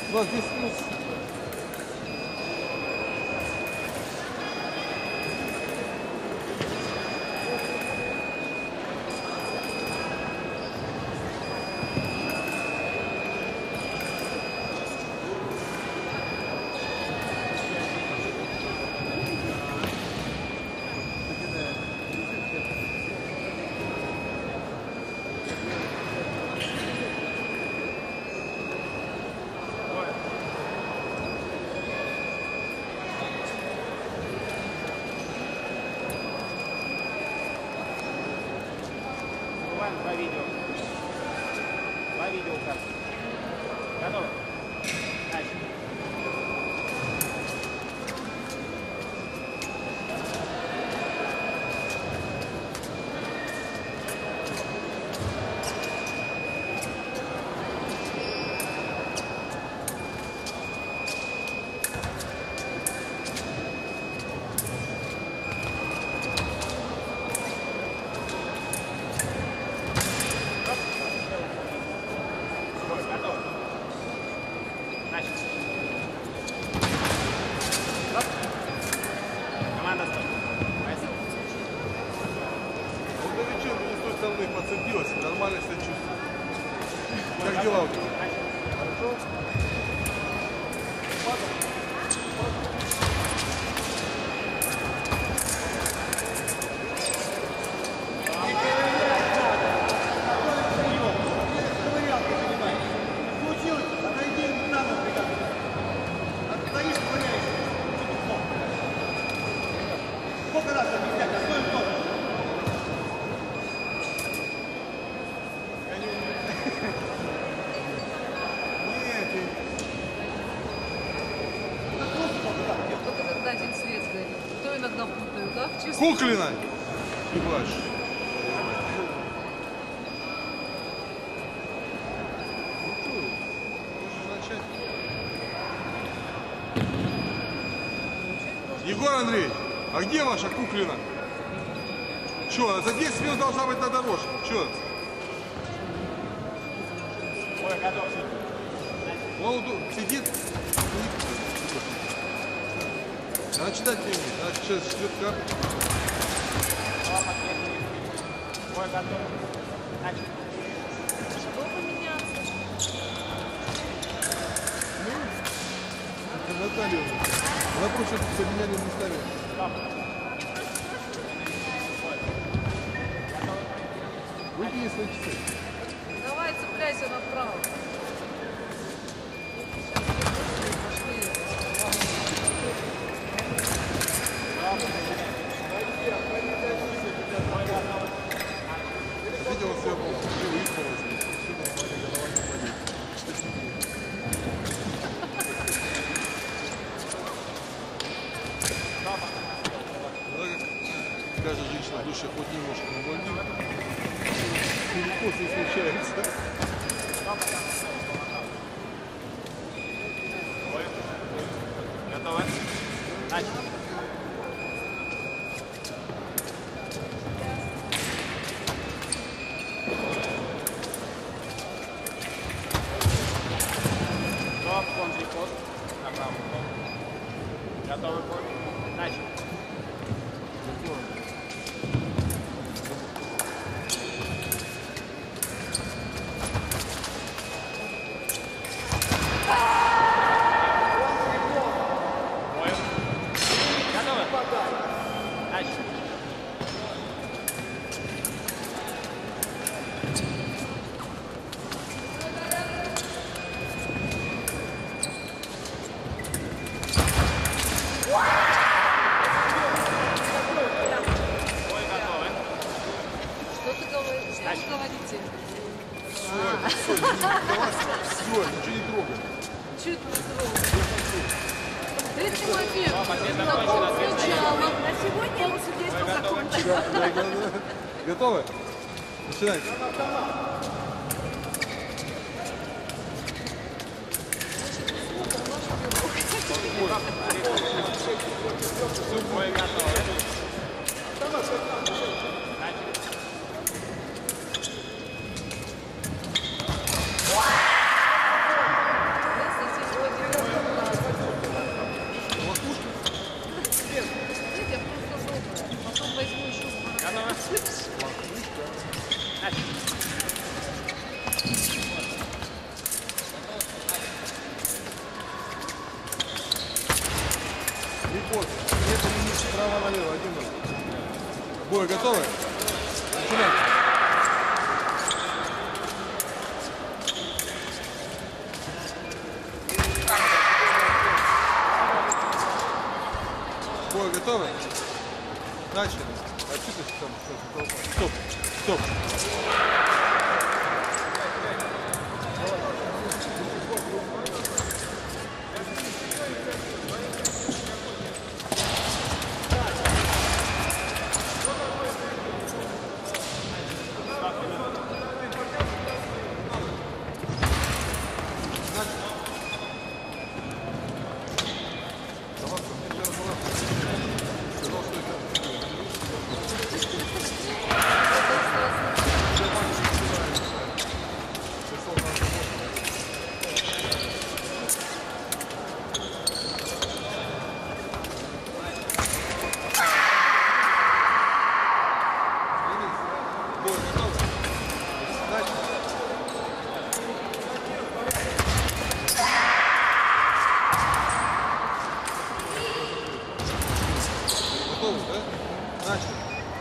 Вот здесь плюс. Два видео. Два видео карты. Готово? Дальше. Команда стоит. Девчонка не с той стороны подцепилась, нормально себя чувствует. Как дела у тебя? Хорошо? Сколько раз объяснять, а стоит тоже? Только когда один свет горит. То иногда путаю, да? В чувстве. Куклина! Ебаш. Егор Андреевич, а где ваша Куклина? Че, за 10 минут должна быть на дорожке. Че? Ой, готов. Он сидит. Надо читать не умеет. Надо сейчас ждет карту. Ой, готов. Начали. Что поменяться? Это Наталья. Она просит поменяли местами. Выкини свои часы. Давай цепляйся направо. Видел все, выспалась. Все нормально, голова не болит. Что с ним? Каждая женщина в душе хоть немножко навалит. Перекос не случается. Готово? Начали. Стоп, контрий пост. Направо. Готовый ход. Начали. Что ты говоришь? Что вы говорите? Все, ничего не трогай. Чуть не трогай. Третий момент. Закон сначала. На сегодня он судейство закончено. Готовы? Начинайте. Ой, готово. Ой, Репорт. Это лимит справа налево. 1-0. Бой готовы? Начинаем. Бой готовы? Начали. А что ты там? Стоп. Стоп. Готовы, да? Начали.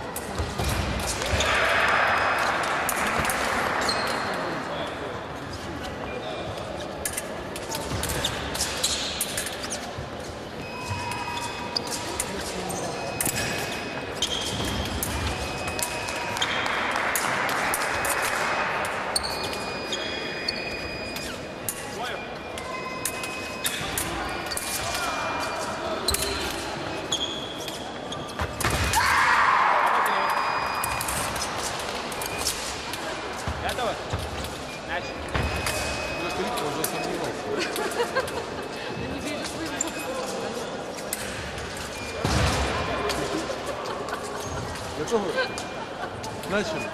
Готовы? Начали. Я крикнул, уже сомневался. Я не верю своим Готовы? Начали.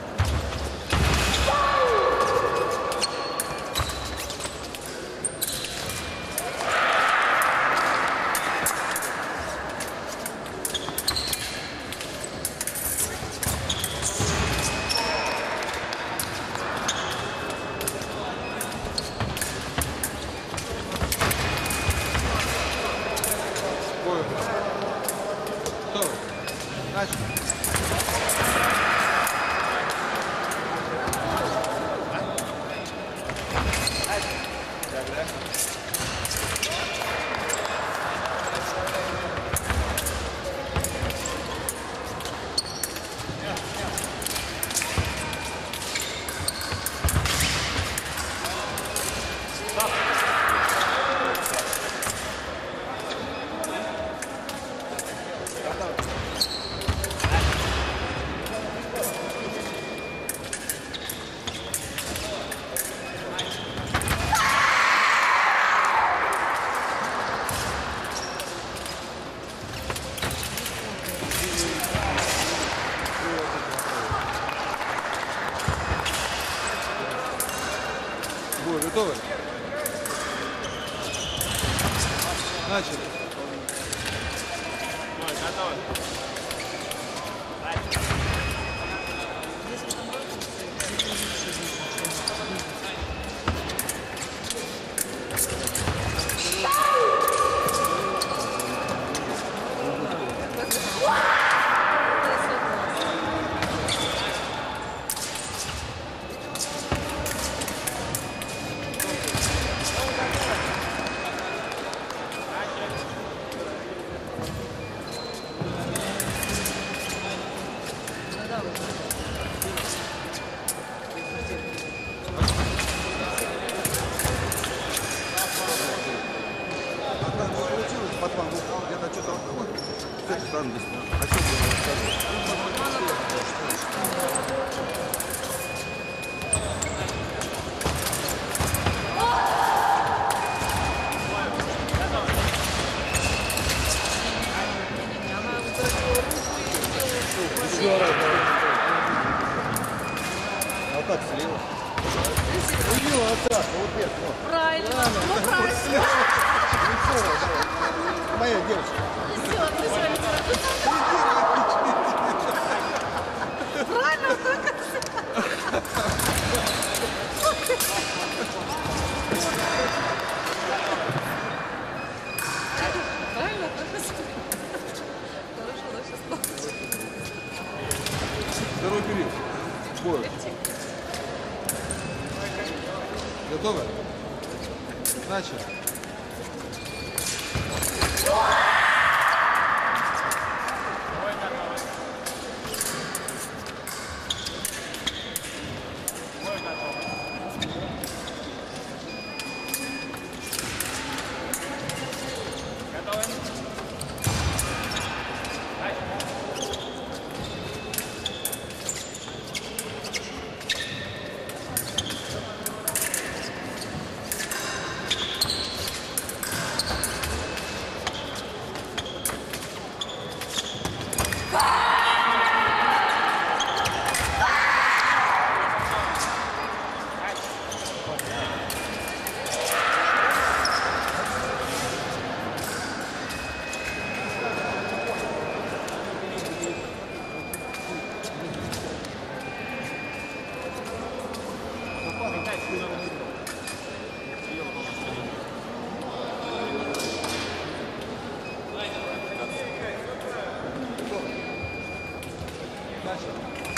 Бой. Готовы? Начали. Бой, готовы? Начали. Бой готовы? Начали. А как получилось, потом где-то что-то с этой стороны. А что было рассказывать? Она выбросила руку и Еще раз. А так слева. У него отца, вот вверх, вот. правильно. Ну, правильно. Моя девушка. Все, ты с вами Второй период. Бой. Готовы? Начали. Дальше.